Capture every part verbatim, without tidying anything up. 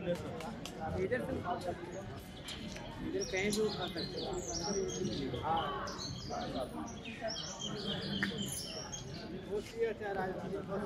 इधर से इधर कहीं भी उठा सकते हो। हाँ बहुत ही अच्छा राजधानी बहुत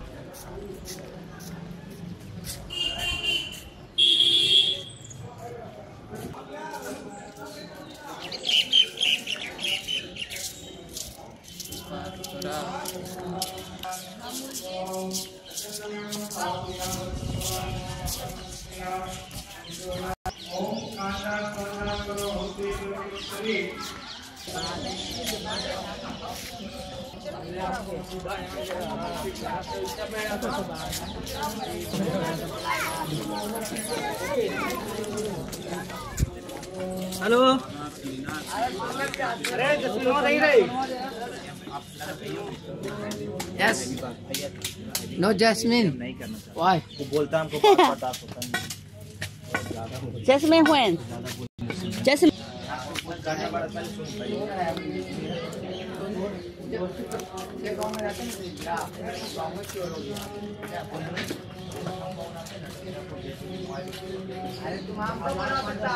हेलो अरे सुनो नहीं रही Yes. No Jasmine. Why? वो बोलता है हमको पता होता नहीं। Jasmine when? Jasmine. अरे तुम हमको बड़ा बता